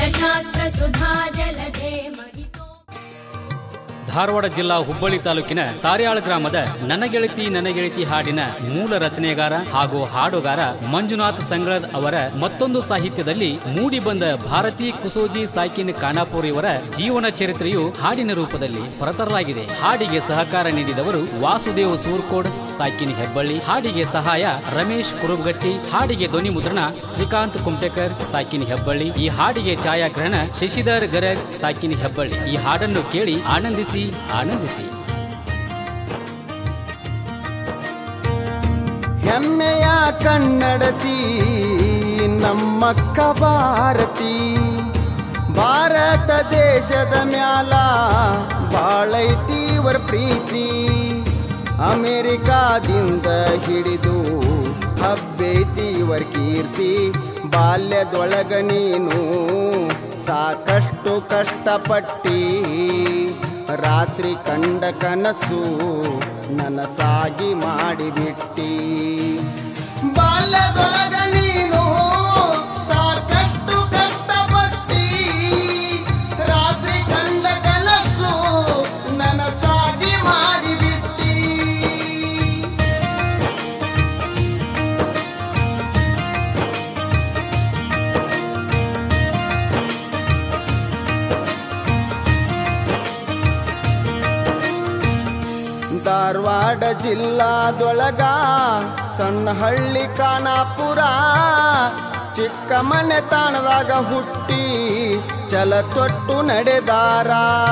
वेदशास्त्र सुधा जलधे ಧಾರವಾಡ ಜಿಲ್ಲಾ ಹುಬ್ಬಳ್ಳಿ ತಾಲೂಕಿನ ತಾರ್ಯಾಳ ಗ್ರಾಮದ ನನಗೆಳತಿ ಹಾಡಿನ ಮೂಲ ರಚನೆಗಾರ ಹಾಗೂ ಹಾಡುಗಾರ ಮಂಜುನಾಥ್ ಸಂಗಳದ್ ಅವರ ಮತ್ತೊಂದು ಸಾಹಿತ್ಯದಲ್ಲಿ ಮೂಡಿ ಬಂದ ಭಾರತಿ ಕುಸೋಜಿ ಸಾಕಿನ್ ಖಾನಾಪುರ್ ಇವರ ಜೀವನ ಚರಿತ್ರೆಯು ಹಾಡಿನ ರೂಪದಲ್ಲಿ ಹೊರತರಲಾಗಿದೆ. ಹಾಡಿಗೆ ಸಹಕಾರ ನೀಡಿದವರು ವಾಸುದೇವ್ ಸೂರ್ಕೋಡ್ ಸಾಕಿನ್ ಹೆಬ್ಬಳ್ಳಿ, ಹಾಡಿಗೆ ಸಹಾಯ ರಮೇಶ್ ಕುರುಬಗಟ್ಟಿ, ಹಾಡಿಗೆ ಧ್ವನಿ ಮುದ್ರಣ ಶ್ರೀಕಾಂತ್ ಕುಮಟೇಕರ್ ಸಾಕಿನ್ ಹೆಬ್ಬಳ್ಳಿ, ಈ ಹಾಡಿಗೆ ಛಾಯಾಗ್ರಹಣ ಶಶಿಧರ್ ಗರಗ್ ಸಾಕಿನ್ ಹೆಬ್ಬಳ್ಳಿ. ಈ ಹಾಡನ್ನು ಕೇಳಿ ಆನಂದಿಸಿ. ಹೆಮ್ಮೆಯ ಕನ್ನಡತಿ ನಮ್ಮಕ್ಕ ಭಾರತಿ, ಭಾರತ ದೇಶದ ಮ್ಯಾಲ ಬಾಳೈತಿ ಇವರ ಪ್ರೀತಿ. ಅಮೆರಿಕಾದಿಂದ ಹಿಡಿದು ಹಬ್ಬೈತಿ ಇವರ ಕೀರ್ತಿ. ಬಾಲ್ಯದೊಳಗ ನೀನು ಸಾಕಷ್ಟು ಕಷ್ಟಪಟ್ಟಿ, ರಾತ್ರಿ ಕಂಡ ಕನಸು ನನಸಾಗಿ ಮಾಡಿಬಿಟ್ಟಿ. ಬಾಲ್ಯದೊಳಗ ನೀನು ಸಾಕಷ್ಟು ಕಷ್ಟಪಟ್ಟಿ, ರಾತ್ರಿ ಕಂಡ ಕನಸು ನನಸಾಗಿ ಮಾಡಿಬಿಟ್ಟಿ. ಧಾರವಾಡ ಜಿಲ್ಲಾದೊಳಗ ಸಣ್ಣ ಹಳ್ಳಿ ಖಾನಾಪುರ, ಚಿಕ್ಕ ಮನೆ ತಾಣದಾಗ ಹುಟ್ಟಿ ಚಲ ತೊಟ್ಟು ನಡೆದಾರ.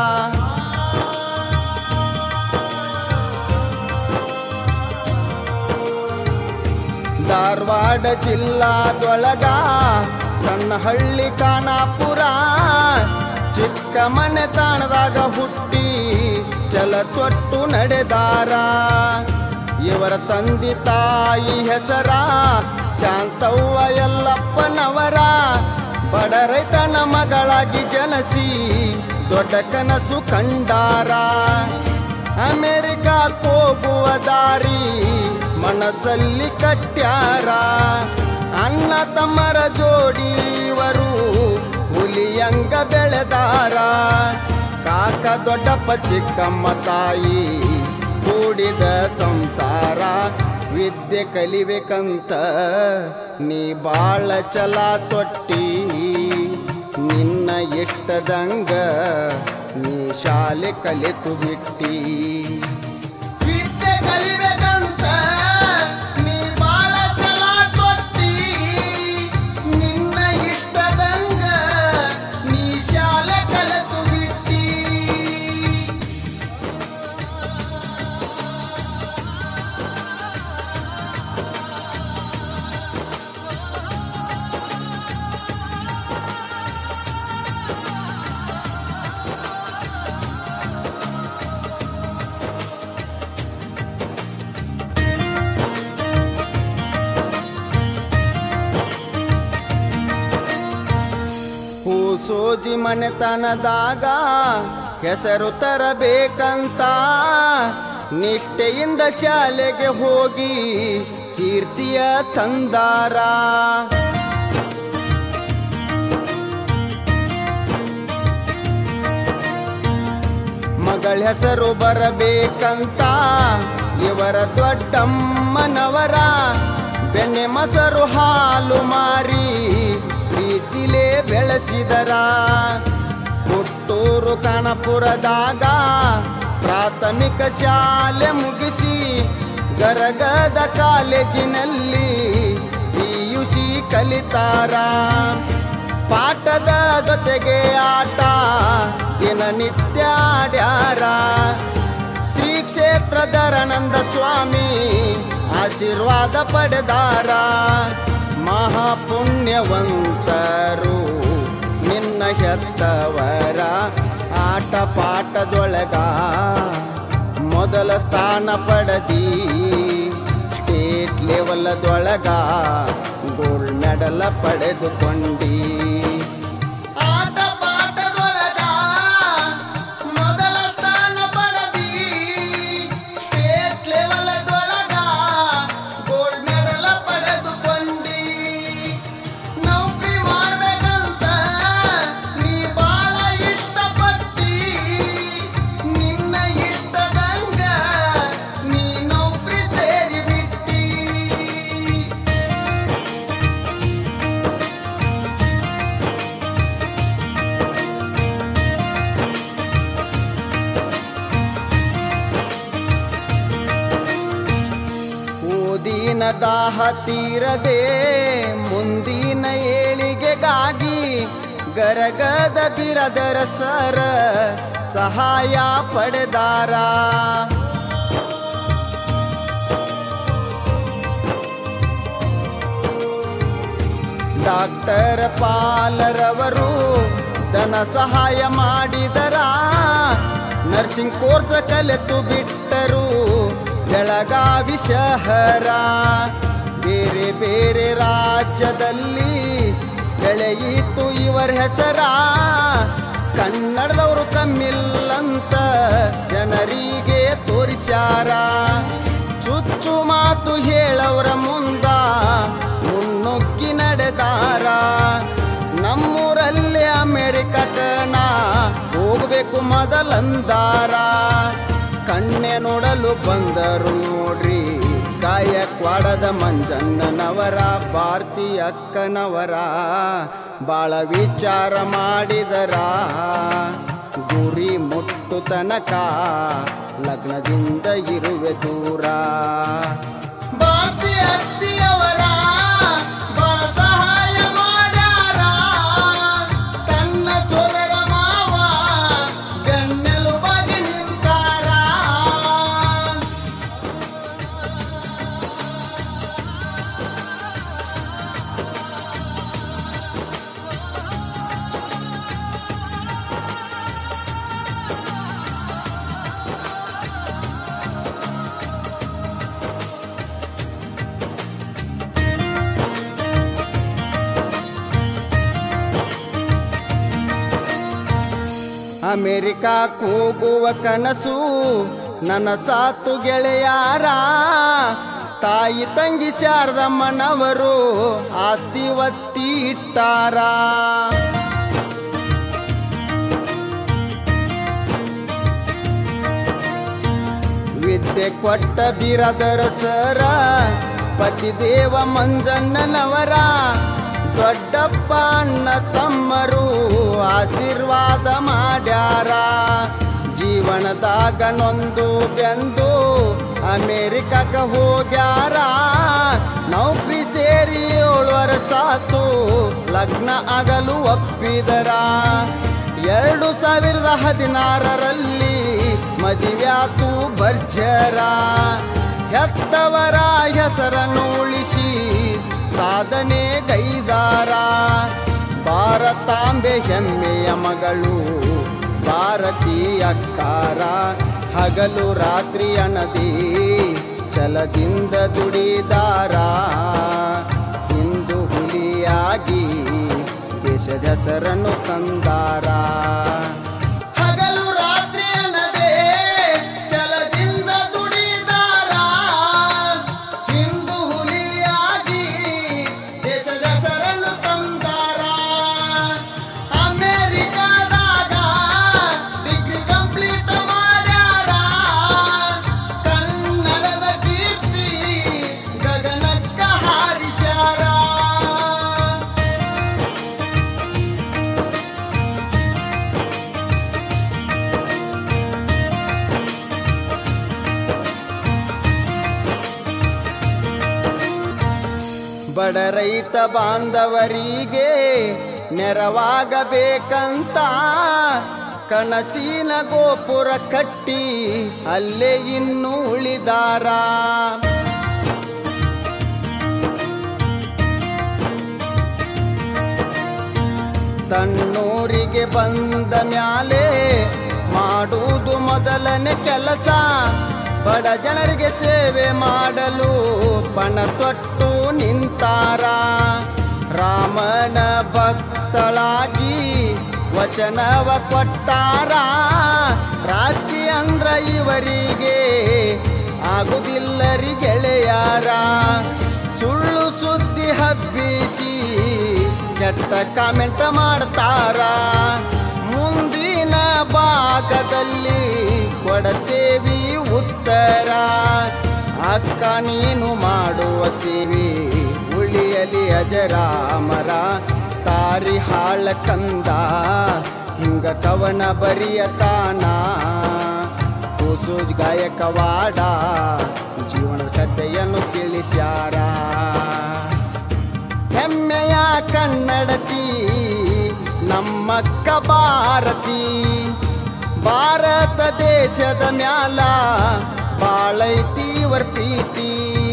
ಧಾರವಾಡ ಜಿಲ್ಲಾದೊಳಗ ಸಣ್ಣ ಹಳ್ಳಿ ಖಾನಾಪುರ, ಚಿಕ್ಕ ಮನೆ ತಾಣದಾಗ ಹುಟ್ಟಿ ಚಲ ತೊಟ್ಟು ನಡೆದಾರ. ಇವರ ತಂದೆ ತಾಯಿ ಹೆಸರ ಶಾಂತವ್ವ ಯಲ್ಲಪ್ಪನವರ. ಬಡ ರೈತನ ಮಗಳಾಗಿ ಜನಸಿ ದೊಡ್ಡ ಕನಸು ಕಂಡಾರ. ಅಮೆರಿಕಕ್ಕೆ ಹೋಗುವ ದಾರಿ ಮನಸ್ಸಲ್ಲಿ ಕಟ್ಟ್ಯಾರ. ಅಣ್ಣ ತಮ್ಮರ ಜೋಡಿ ಇವರು ಹುಲಿಯಂಗ ಬೆಳೆದಾರ. ಕಾಕ ದೊಡ್ಡಪ್ಪ ಚಿಕ್ಕಮ್ಮ ತಾಯಿ ಕೂಡಿದ ಸಂಸಾರ. ವಿದ್ಯೆ ಕಲಿಬೇಕಂತ ನೀ ಬಾಳ ಛಲ ತೊಟ್ಟಿ, ನಿನ್ನ ಇಟ್ಟದಂಗ ನೀ ಶಾಲೆ ಕಲಿತು ಬಿಟ್ಟಿ. ವಿದ್ಯೆ ಕಲಿಬೇಕಂತ ನೀ ಬಾಳ ಛಲ ತೊಟ್ಟಿ, ನಿನ್ನ ಇಟ್ಟದಂಗ ನೀ ಶಾಲೆ ಕಲಿತು ಬಿಟ್ಟಿ. ಸೋಜಿ ಮನೆತನದಾಗ ಹೆಸರು ತರಬೇಕಂತ ನಿಷ್ಠೆಯಿಂದ ಶಾಲೆಗೆ ಹೋಗಿ ಕೀರ್ತಿಯ ತಂದಾರ. ಮಗಳ ಹೆಸರು ಬರಬೇಕಂತ ಇವರ ದೊಡ್ಡಮ್ಮನವರ ಬೆಣ್ಣೆ ಮೊಸರು ಹಾಲು ಮಾರಿ ಪ್ರೀತಿಲೇ ಬೆಳೆಸಿದರ. ಹುಟ್ಟೂರು ಖಾನಾಪುರದಾಗ ಪ್ರಾಥಮಿಕ ಶಾಲೆ ಮುಗಿಸಿ ಗರಗದ ಕಾಲೇಜಿನಲ್ಲಿ PUC ಕಲಿತಾರ. ಪಾಠದ ಜೊತೆಗೆ ಆಟ ದಿನನಿತ್ಯ ಆಡ್ಯಾರ. ಶ್ರೀ ಕ್ಷೇತ್ರ ಧರಾನಂದ ಸ್ವಾಮಿ ಆಶೀರ್ವಾದ ಪಡೆದಾರ. ಮಹಾಪುಣ್ಯವಂತರು ನಿನ್ನ ಹೆತ್ತವರ. ಆಟ ಪಾಠದೊಳಗ ಮೊದಲ ಸ್ಥಾನ ಪಡೆದಿ, ಸ್ಟೇಟ್ ಲೆವೆಲ್ದೊಳಗ ಗೋಲ್ಡ್ ಮೆಡಲ್ ಪಡೆದುಕೊಂಡಿ. ಆಟ ಪಾಠದೊಳಗ ಮೊದಲ ಸ್ಥಾನ ಪಡೆದಿ, ಸ್ಟೇಟ್ ಲೆವೆಲ್ದೊಳಗ ಗೋಲ್ಡ್ ಮೆಡಲ್ ಪಡೆದುಕೊಂಡಿ. ನೌಕರಿ ಮಾಡ್ಬೇಕಂತ ದಾಹ ತೀರದೆ ಮುಂದಿನ ಏಳಿಗೆಗಾಗಿ ಗರಗದ ಬಿರದರ ಸರ ಸಹಾಯ ಪಡೆದಾರ. ಡಾಕ್ಟರ್ ಪಾಲರವರು ಧನ ಸಹಾಯ ಮಾಡಿದರ, ನರ್ಸಿಂಗ್ ಕೋರ್ಸ್ ಕಲಿತು ಬಿಟ್ಟರು ಬೆಳಗಾವಿ ಶಹರ. ಬೇರೆ ಬೇರೆ ರಾಜ್ಯದಲ್ಲಿ ಬೆಳೆಯಿತು ಇವರ ಹೆಸರ, ಕನ್ನಡದವರು ಕಮ್ಮಿಲ್ಲಂತ ಜನರಿಗೆ ತೋರಿಸ್ಯಾರ. ಚುಚ್ಚು ಮಾತು ಹೇಳವರ ಮುಂದ ಮುನ್ನುಗ್ಗಿ ನಡೆದಾರ. ನಮ್ಮೂರಲ್ಲಿ ಅಮೆರಿಕನ ಹೋಗ್ಬೇಕು ಮೊದಲಂದಾರ. ಕಣ್ಣೆ ನೋಡಲು ಬಂದರು ನೋಡ್ರಿ ಗಾಯಕ್ವಾಡದ ಮಂಜಣ್ಣನವರ, ಭಾರತಿ ಅಕ್ಕನವರ ಬಾಳ ವಿಚಾರ ಮಾಡಿದರ. ಗುರಿ ಮುಟ್ಟು ತನಕ ಲಗ್ನದಿಂದ ಇರುವೆ ದೂರ. ಭಾರತಿ ಅತ್ತಿಯವರ ಬಾಳ ಸಹಾಯ ಮಾಡ್ಯಾರ. ತನ್ನ ಸೋದರ ಮಾವ ಬೆನ್ನೆಲುಬಾಗಿ ನಿಂತಾರ. ಅಮೆರಿಕಕ್ಕೆ ಹೋಗುವ ಕನಸು ನನಸಾತು ಗೆಳೆಯಾರ. ತಾಯಿ ತಂಗಿ ಶಾರದಮ್ಮನವರು ಆಸ್ತಿ ಒತ್ತಿ ಇಟ್ಟಾರ. ವಿದ್ಯೆ ಕೊಟ್ಟ ಬಿರದರ ಸರ ಪತಿದೇವ ಮಂಜಣ್ಣನವರ, ದೊಡ್ಡಪ್ಪ ಅಣ್ಣ ತಮ್ಮರು ಆಶೀರ್ವಾದ ಮಾಡ್ಯಾರ. ಜೀವನದಾಗ ನೊಂದು ಬೆಂದು ಅಮೆರಿಕಕ್ಕೆ ಹೋಗ್ಯಾರ. ನೌಕರಿ ಸೇರಿ 7 ವರ್ಷಾತು ಲಗ್ನ ಆಗಲು ಒಪ್ಪಿದರ. 2016ರಲ್ಲಿ ಮದುವೆಯಾತು ಭರ್ಜರ. ಹೆತ್ತವರ ಹೆಸರನ್ನು ಉಳಿಸಿ ಸಾಧನೆ ಗೈದಾರ. ಭಾರತಾಂಬೆ ಹೆಮ್ಮೆಯ ಮಗಳು ಭಾರತಿ ಅಕ್ಕಾರ. ಹಗಲು ರಾತ್ರಿ ಅನ್ನದೇ ಛಲದಿಂದ ದುಡಿದಾರ. ಹಿಂದೂ ಹುಲಿಯಾಗಿ ದೇಶದ ಹೆಸರನ್ನು ತಂದಾರ. ಹಗಲು ರಾತ್ರಿ ಅನ್ನದೇ ಛಲದಿಂದ ದುಡಿದಾರ. ಹಿಂದೂ ಹುಲಿಯಾಗಿ ದೇಶದ ಹೆಸರನ್ನು ತಂದಾರ. ಅಮೆರಿಕದಾಗ ಡಿಗ್ರಿ ಕಂಪ್ಲೀಟ್ ಮಾಡ್ಯಾರ. ಕನ್ನಡದ ಕೀರ್ತಿ ಗಗನಕ್ಕ ಹಾರಿಸ್ಯಾರ. ಬಡ ರೈತ ಬಾಂಧವರಿಗೆ ನೆರವಾಗಬೇಕಂತ ಕನಸಿನ ಗೋಪುರ ಕಟ್ಟಿ ಅಲ್ಲೇ ಇನ್ನೂ ಉಳಿದಾರ. ತನ್ನೂರಿಗೆ ಬಂದ ಮ್ಯಾಲೆ ಮಾಡುವುದು ಮೊದಲನೇ ಕೆಲಸ. ಬಡ ಜನರಿಗೆ ಸೇವೆ ಮಾಡಲು ಪಣ ತೊಟ್ಟು ನಿಂತಾರ. ರಾಮನ ಭಕ್ತಳಾಗಿ ವಚನವ ಕೊಟ್ಟಾರ. ರಾಜಕೀಯ ಅಂದ್ರ ಇವರಿಗೆ ಆಗುದಿಲ್ಲರಿ ಗೆಳೆಯಾರ. ಸುಳ್ಳು ಸುದ್ದಿ ಹಬ್ಬಿಸಿ ಕೆಟ್ಟ ಕಾಮೆಂಟ್ ಮಾಡ್ತಾರ. ಮುಂದಿನ ಭಾಗದಲ್ಲಿ ಕೊಡತೇವಿ ಉತ್ತರ. ಅಕ್ಕ ನೀನು ಮಾಡುವ ಸೇವೆ ಉಳಿಯಲಿ ಅಜರಾಮರ. ತಾರಿ ಹಾಳ ಕಂದ ಹಿಂಗ ಕವನ ಬರಿಯತಾನ. ಕೂಸೂಜ್ ಗಾಯಕವಾಡ ಜೀವನದ ಕಥೆಯನ್ನು ತಿಳಿಸ್ಯಾರ. ಹೆಮ್ಮೆಯ ಕನ್ನಡತಿ ನಮ್ಮಕ್ಕ ಭಾರತಿ, ಭಾರತ ದೇಶದ ಮ್ಯಾಲ ಬಾಳೈತಿ ಇವರ ಪ್ರೀತಿ.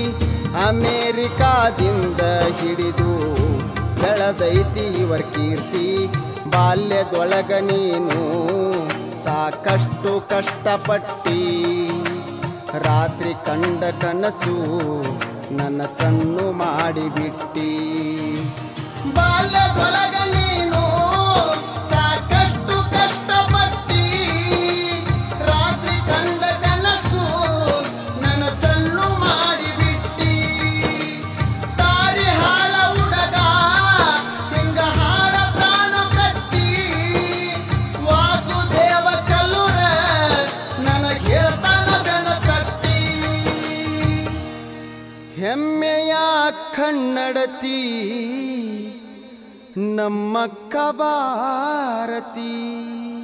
ಅಮೇರಿಕಾದಿಂದ ಹಿಡಿದು ಬೆಳೆದೈತಿ ಇವರ ಕೀರ್ತಿ. ಬಾಲ್ಯದೊಳಗ ನೀನು ಸಾಕಷ್ಟು ಕಷ್ಟಪಟ್ಟಿ, ರಾತ್ರಿ ಕಂಡ ಕನಸು ನನಸನ್ನು ಮಾಡಿಬಿಟ್ಟಿ. ಬಾಲ್ಯದೊಳಗ ನೀನು ಸಾಕಷ್ಟು ಕಷ್ಟಪಟ್ಟಿ, ರಾತ್ರಿ ಕಂಡ ಕನಸು ನನಸನ್ನು ಮಾಡಿಬಿಟ್ಟಿ. ದಾರಿ ಹಾಳ ಹುಡುಗ ಹಿಂಗ ಹಾಡತಾನ ಕಟ್ಟಿ, ವಾಸುದೇವ ಕಲ್ಲೂರ ನನಗೆ ಹೇಳ್ತಾನ ಬೆಳಕಟ್ಟಿ. ಹೆಮ್ಮೆಯ ಕನ್ನಡತಿ ನಮ್ಮಕ್ಕ ಭಾರತಿ.